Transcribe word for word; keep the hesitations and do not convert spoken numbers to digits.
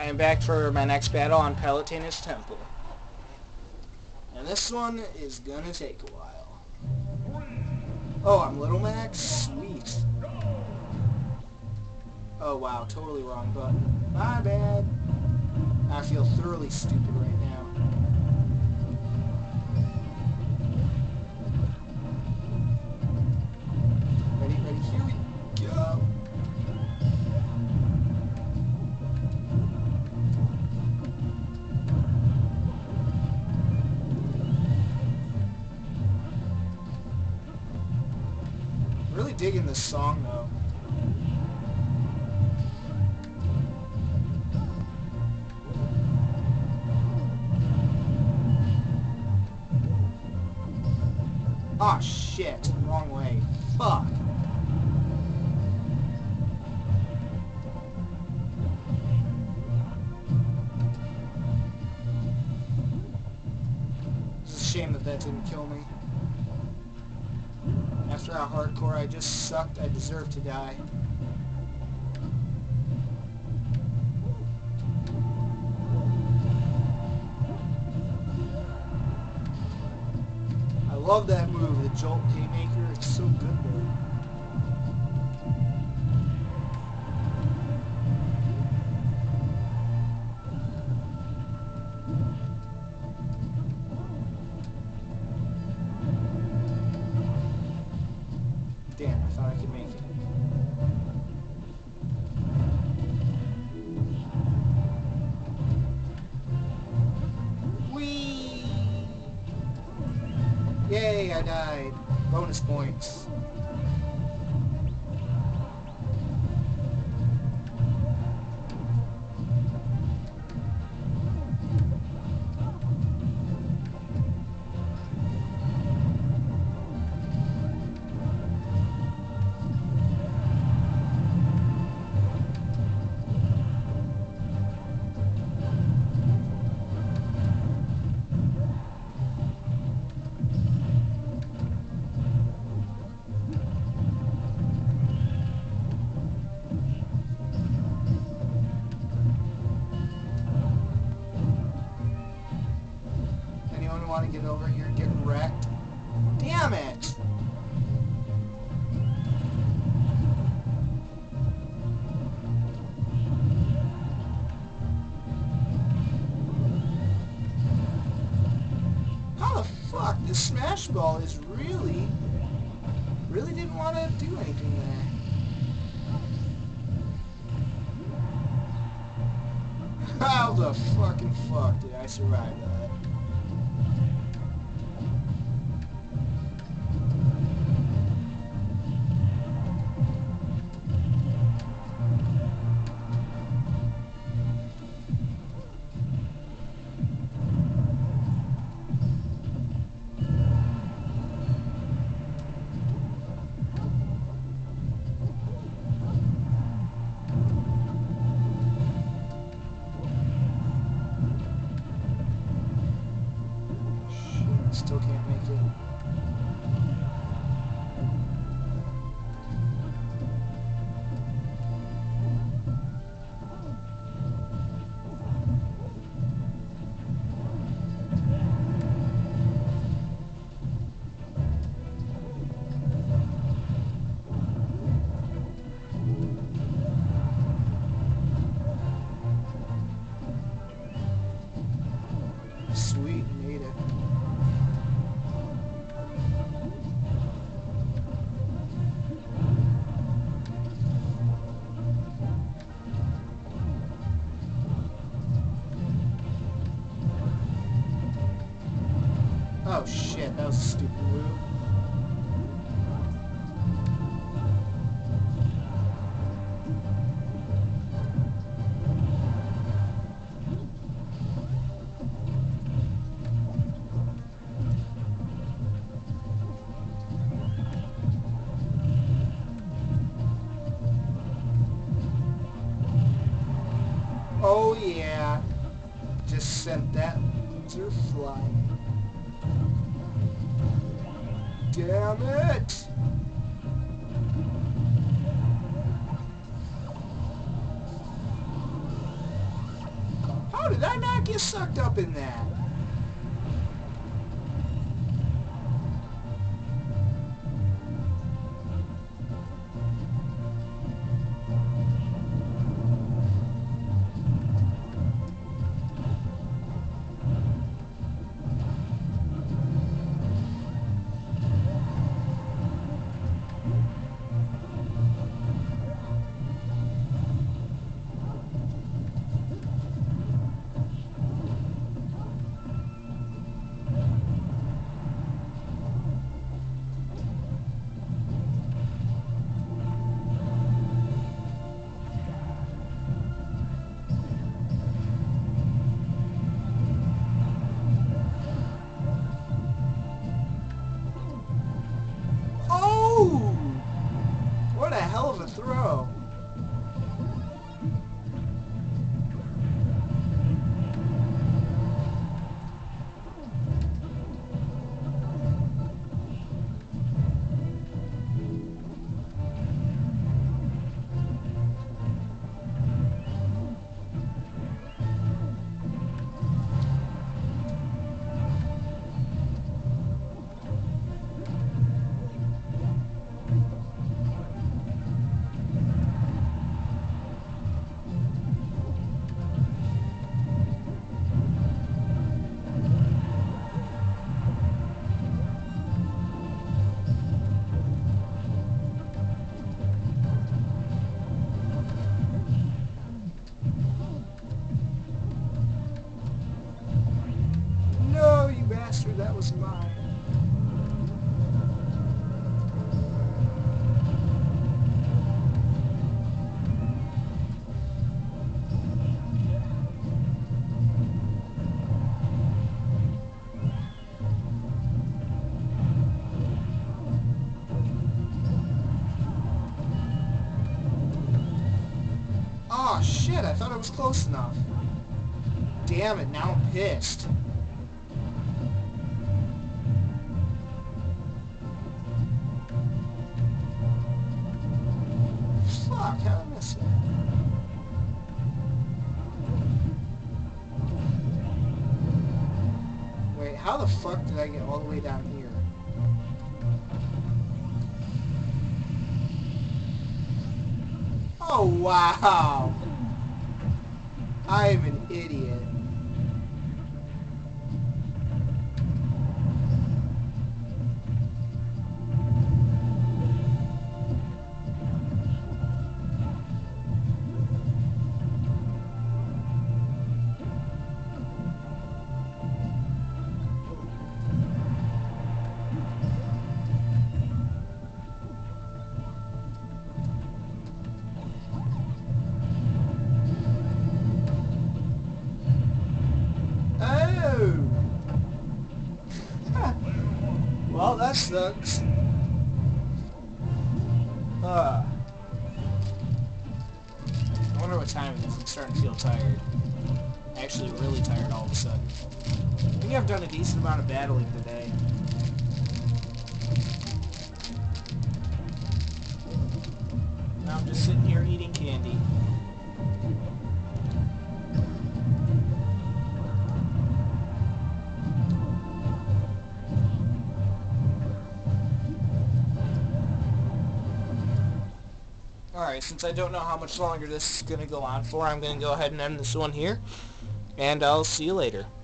I am back for my next battle on Palutena's Temple. And this one is gonna take a while. Oh, I'm Little Max? Sweet. Oh wow, totally wrong button. My bad. I feel thoroughly stupid right now. Ready, ready, here we go. Really digging this song though. Aw, oh, shit. Wrong way. Fuck. It's a shame that that didn't kill me. After how hardcore I just sucked, I deserve to die. I love that move, the Jolt Haymaker. It's so good there. Damn, I thought I could make it. Whee! Yay, I died. Bonus points. Want to get over here and get wrecked? Damn it! How the fuck? This Smash Ball is really, really didn't want to do anything there. How the fucking fuck did I survive that? Still can't make it. Sweet, made it. Oh shit, that was a stupid move. Oh yeah, just sent that loser flying. Damn it! did I not get sucked up in that? What a hell of a throw. No, you bastard, that was mine. Oh shit, I thought I was close enough. Damn it, now I'm pissed. Fuck, how did I miss that? Wait, how the fuck did I get all the way down here? Oh, wow. I am an idiot. Well, that sucks. Uh, I wonder what time it is. I'm starting to feel tired. Actually, really tired all of a sudden. I think I've done a decent amount of battling today. Now I'm just sitting here eating candy. Alright, since I don't know how much longer this is going to go on for, I'm going to go ahead and end this one here, and I'll see you later.